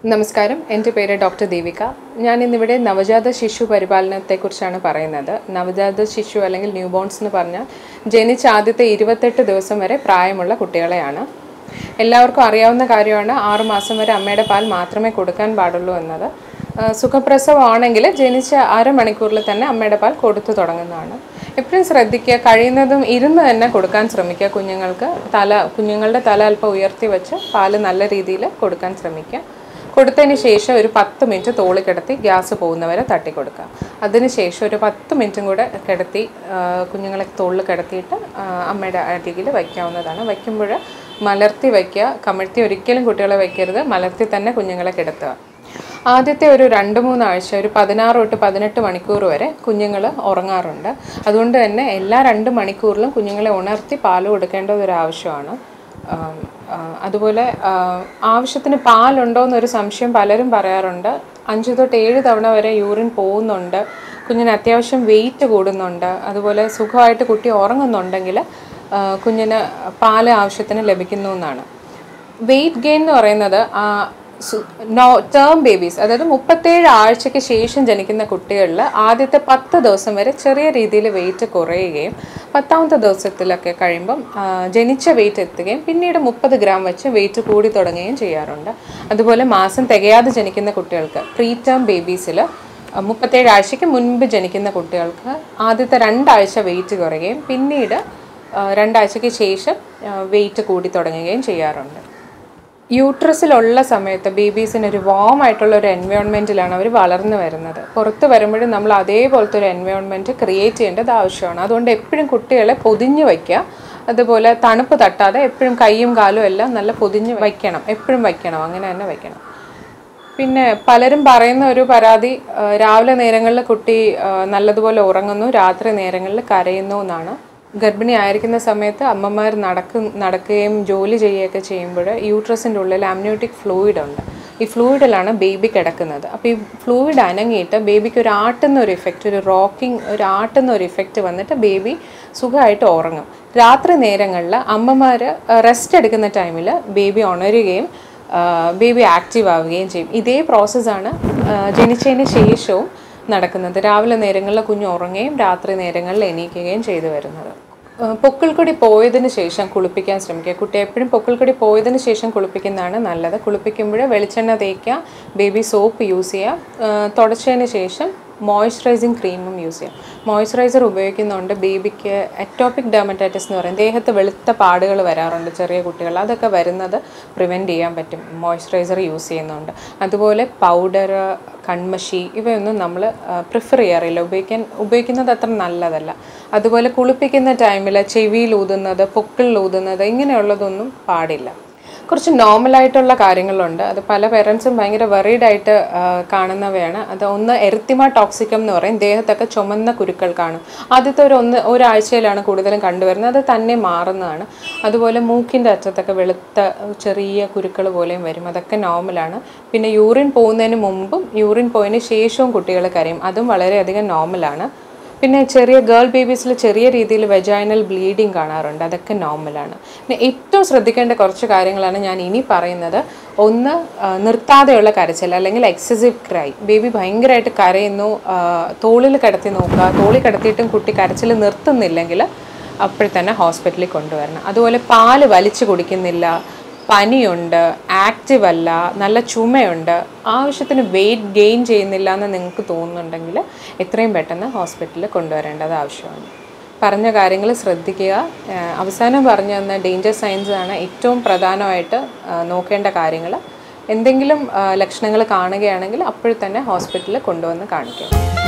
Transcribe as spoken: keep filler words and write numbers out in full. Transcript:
നമസ്കാരം, എൻ്റെ പേര് ഡോക്ടർ ദേവിക. ഞാൻ ഇന്നിവിടെ നവജാത ശിശു പരിപാലനത്തെക്കുറിച്ചാണ് പറയുന്നത്. നവജാത ശിശു അല്ലെങ്കിൽ ന്യൂ ബോൺസ് എന്ന് പറഞ്ഞാൽ ജനിച്ച ആദ്യത്തെ ഇരുപത്തെട്ട് ദിവസം വരെ പ്രായമുള്ള കുട്ടികളെയാണ്. എല്ലാവർക്കും അറിയാവുന്ന കാര്യമാണ് ആറുമാസം വരെ അമ്മയുടെ പാൽ മാത്രമേ കൊടുക്കാൻ പാടുള്ളൂ എന്നത്. സുഖപ്രസവമാണെങ്കിൽ ജനിച്ച അരമണിക്കൂറിൽ തന്നെ അമ്മയുടെ പാൽ കൊടുത്തു തുടങ്ങുന്നതാണ്. എപ്പോഴും ശ്രദ്ധിക്കുക, കഴിയുന്നതും ഇരുന്ന് തന്നെ കൊടുക്കാൻ ശ്രമിക്കുക. കുഞ്ഞുങ്ങൾക്ക് തല കുഞ്ഞുങ്ങളുടെ തല അല്പം ഉയർത്തി വെച്ച് പാല് നല്ല രീതിയിൽ കൊടുക്കാൻ ശ്രമിക്കുക. കൊടുത്തതിന് ശേഷം ഒരു പത്ത് മിനിറ്റ് തോളി കിടത്തി ഗ്യാസ് പോകുന്നവരെ തട്ടിക്കൊടുക്കുക. അതിനുശേഷം ഒരു പത്ത് മിനിറ്റും കൂടെ കിടത്തി കുഞ്ഞുങ്ങളെ തോളിൽ കിടത്തിയിട്ട് അമ്മയുടെ അരികിൽ വയ്ക്കാവുന്നതാണ്. വയ്ക്കുമ്പോൾ മലർത്തി വയ്ക്കുക, കമിഴ്ത്തി ഒരിക്കലും കുട്ടികളെ വയ്ക്കരുത്. മലർത്തി തന്നെ കുഞ്ഞുങ്ങളെ കിടത്തുക. ആദ്യത്തെ ഒരു രണ്ട് മൂന്നാഴ്ച ഒരു പതിനാറ് തൊട്ട് പതിനെട്ട് മണിക്കൂർ വരെ കുഞ്ഞുങ്ങൾ ഉറങ്ങാറുണ്ട്. അതുകൊണ്ട് തന്നെ എല്ലാ രണ്ട് മണിക്കൂറിലും കുഞ്ഞുങ്ങളെ ഉണർത്തി പാൽ കൊടുക്കേണ്ടത് ഒരു ആവശ്യമാണ്. അതുപോലെ ആവശ്യത്തിന് പാലുണ്ടോ എന്നൊരു സംശയം പലരും പറയാറുണ്ട്. അഞ്ച് തൊട്ട് ഏഴ് തവണ വരെ യൂറിൻ പോകുന്നുണ്ട്, കുഞ്ഞിന് അത്യാവശ്യം വെയിറ്റ് കൂടുന്നുണ്ട്, അതുപോലെ സുഖമായിട്ട് കുട്ടി ഉറങ്ങുന്നുണ്ടെങ്കിൽ കുഞ്ഞിന് പാല് ആവശ്യത്തിന് ലഭിക്കുന്നു എന്നാണ്. വെയിറ്റ് ഗെയിൻ എന്ന് പറയുന്നത് നോ ടേം ബേബീസ്, അതായത് മുപ്പത്തേഴ് ആഴ്ചയ്ക്ക് ശേഷം ജനിക്കുന്ന കുട്ടികളിൽ ആദ്യത്തെ പത്ത് ദിവസം വരെ ചെറിയ രീതിയിൽ വെയിറ്റ് കുറയുകയും പത്താമത്തെ ദിവസത്തിലൊക്കെ കഴിയുമ്പം ജനിച്ച വെയിറ്റ് എത്തുകയും പിന്നീട് മുപ്പത് ഗ്രാം വെച്ച് വെയിറ്റ് കൂടി തുടങ്ങുകയും ചെയ്യാറുണ്ട്. അതുപോലെ മാസം തികയാതെ ജനിക്കുന്ന കുട്ടികൾക്ക് പ്രീ ടേം ബേബീസിൽ മുപ്പത്തേഴ് ആഴ്ചയ്ക്ക് മുൻപ് ജനിക്കുന്ന കുട്ടികൾക്ക് ആദ്യത്തെ രണ്ടാഴ്ച വെയിറ്റ് കുറയുകയും പിന്നീട് രണ്ടാഴ്ചയ്ക്ക് ശേഷം വെയിറ്റ് കൂടി തുടങ്ങുകയും ചെയ്യാറുണ്ട്. യൂട്രസിലുള്ള സമയത്ത് ബേബീസിനൊരു വാം ആയിട്ടുള്ള ഒരു എൻവയോൺമെൻറ്റിലാണ് അവർ വളർന്നു വരുന്നത്. പുറത്ത് വരുമ്പോഴും നമ്മൾ അതേപോലത്തെ ഒരു എൻവയോൺമെൻറ്റ് ക്രിയേറ്റ് ചെയ്യേണ്ടത് ആവശ്യമാണ്. അതുകൊണ്ട് എപ്പോഴും കുട്ടികളെ പൊതിഞ്ഞ് വയ്ക്കുക. അതുപോലെ തണുപ്പ് തട്ടാതെ എപ്പോഴും കൈയും കാലും എല്ലാം നല്ല പൊതിഞ്ഞ് വയ്ക്കണം, എപ്പോഴും വയ്ക്കണം, അങ്ങനെ തന്നെ വയ്ക്കണം. പിന്നെ പലരും പറയുന്ന ഒരു പരാതി, രാവിലെ നേരങ്ങളിൽ കുട്ടി നല്ലതുപോലെ ഉറങ്ങുന്നു, രാത്രി നേരങ്ങളിൽ കരയുന്നു എന്നാണ്. ഗർഭിണി ആയിരിക്കുന്ന സമയത്ത് അമ്മമാർ നടക്കു നടക്കുകയും ജോലി ചെയ്യുകയൊക്കെ ചെയ്യുമ്പോൾ യൂട്രസിൻ്റെ ഉള്ളിൽ അമ്നിയോട്ടിക് ഫ്ലൂയിഡ് ഉണ്ട്. ഈ ഫ്ലൂയിഡിലാണ് ബേബി കിടക്കുന്നത്. അപ്പോൾ ഈ ഫ്ലൂയിഡ് അനങ്ങിയിട്ട് ബേബിക്ക് ഒരു ആട്ടുന്ന ഒരു ഇഫക്റ്റ്, ഒരു റോക്കിംഗ്, ഒരു ആട്ടുന്ന ഒരു ഇഫക്റ്റ് വന്നിട്ട് ബേബി സുഖമായിട്ട് ഉറങ്ങും. രാത്രി നേരങ്ങളിൽ അമ്മമാർ റെസ്റ്റ് എടുക്കുന്ന ടൈമിൽ ബേബി ഉണരുകയും ബേബി ആക്റ്റീവ് ആവുകയും ചെയ്യും. ഇതേ പ്രോസസ്സാണ് ജനിച്ചതിന് ശേഷവും നടക്കുന്നത്. രാവിലെ നേരങ്ങളിൽ കുഞ്ഞ് ഉറങ്ങുകയും രാത്രി നേരങ്ങളിൽ എണീക്കുകയും ചെയ്തു വരുന്നത്. പൊക്കിൾക്കൊടി പോയതിന് ശേഷം കുളിപ്പിക്കാൻ ശ്രമിക്കുക. കുട്ടി എപ്പോഴും പൊക്കിൾക്കൊടി പോയതിന് ശേഷം കുളിപ്പിക്കുന്നതാണ് നല്ലത്. കുളിപ്പിക്കുമ്പോൾ വെളിച്ചെണ്ണ തേക്കുക, ബേബി സോപ്പ് യൂസ് ചെയ്യുക, തുടച്ചതിന് ശേഷം മോയ്സ്ചറൈസിങ് ക്രീമും യൂസ് ചെയ്യാം. മോയ്സ്ചറൈസർ ഉപയോഗിക്കുന്നതുകൊണ്ട് ബേബിക്ക് എറ്റോപിക് ഡെർമറ്റൈറ്റിസ് എന്ന് പറയും, ദേഹത്ത് വെളുത്ത പാടുകൾ വരാറുണ്ട് ചെറിയ കുട്ടികൾ. അതൊക്കെ വരുന്നത് പ്രിവെൻറ്റ് ചെയ്യാൻ പറ്റും മോയ്സ്ചറൈസർ യൂസ് ചെയ്യുന്നതുകൊണ്ട്. അതുപോലെ പൗഡർ, കൺമഷി ഇവയൊന്നും നമ്മൾ പ്രിഫർ ചെയ്യാറില്ല, ഉപയോഗിക്കാൻ ഉപയോഗിക്കുന്നത് അത്ര നല്ലതല്ല. അതുപോലെ കുളിപ്പിക്കുന്ന ടൈമിൽ ചെവിയിൽ ഊതുന്നത്, പൊക്കിളിൽ ഊതുന്നത് ഇങ്ങനെയുള്ളതൊന്നും പാടില്ല. കുറച്ച് നോർമലായിട്ടുള്ള കാര്യങ്ങളുണ്ട്, അത് പല പേരൻസും ഭയങ്കര വെറീഡായിട്ട് കാണുന്നവയാണ്. അത് ഒന്ന് എറിത്തിമ ടോക്സിക്കം എന്ന് പറയും, ദേഹത്തൊക്കെ ചുമന്ന കുരുക്കൾ കാണും. ആദ്യത്തെ ഒരു ഒന്ന് ഒരാഴ്ചയിലാണ് കൂടുതലും കണ്ടുവരുന്നത്, അത് തന്നെ മാറുന്നതാണ്. അതുപോലെ മൂക്കിൻ്റെ അറ്റത്തൊക്കെ വെളുത്ത ചെറിയ കുരുക്കൾ പോലെയും വരും, അതൊക്കെ നോർമലാണ്. പിന്നെ യൂറിൻ പോകുന്നതിന് മുമ്പും യൂറിൻ പോയതിന് ശേഷവും കുട്ടികൾ കരയും, അതും വളരെയധികം നോർമലാണ്. പിന്നെ ചെറിയ ഗേൾ ബേബീസിൽ ചെറിയ രീതിയിൽ വെജൈനൽ ബ്ലീഡിങ് കാണാറുണ്ട്, അതൊക്കെ നോർമലാണ്. പിന്നെ ഏറ്റവും ശ്രദ്ധിക്കേണ്ട കുറച്ച് കാര്യങ്ങളാണ് ഞാൻ ഇനി പറയുന്നത്. ഒന്ന്, നിർത്താതെയുള്ള കരച്ചിൽ അല്ലെങ്കിൽ എക്സസീവ് ക്രൈ. ബേബി ഭയങ്കരമായിട്ട് കരയുന്നു, തോളിൽ കിടത്തി നോക്കുക. തോളിൽ കിടത്തിയിട്ടും കുട്ടി കരച്ചിൽ നിർത്തുന്നില്ലെങ്കിൽ അപ്പോഴത്തന്നെ ഹോസ്പിറ്റലിൽ കൊണ്ടുവരണം. അതുപോലെ പാല് വലിച്ചു കുടിക്കുന്നില്ല, പനിയുണ്ട്, ആക്റ്റീവ് അല്ല, നല്ല ചുമയുണ്ട്, ആവശ്യത്തിന് വെയിറ്റ് ഗെയിൻ ചെയ്യുന്നില്ല എന്ന് നിങ്ങൾക്ക് തോന്നുന്നുണ്ടെങ്കിൽ എത്രയും പെട്ടെന്ന് ഹോസ്പിറ്റലിൽ കൊണ്ടുവരേണ്ടത് ആവശ്യമാണ്. പറഞ്ഞ കാര്യങ്ങൾ ശ്രദ്ധിക്കുക. അവസാനം പറഞ്ഞു തന്ന ഡേഞ്ചർ സൈൻസ് ആണ് ഏറ്റവും പ്രധാനമായിട്ട് നോക്കേണ്ട കാര്യങ്ങൾ. എന്തെങ്കിലും ലക്ഷണങ്ങൾ കാണുകയാണെങ്കിൽ അപ്പോഴത്തന്നെ ഹോസ്പിറ്റലിൽ കൊണ്ടുവന്ന് കാണിക്കുക.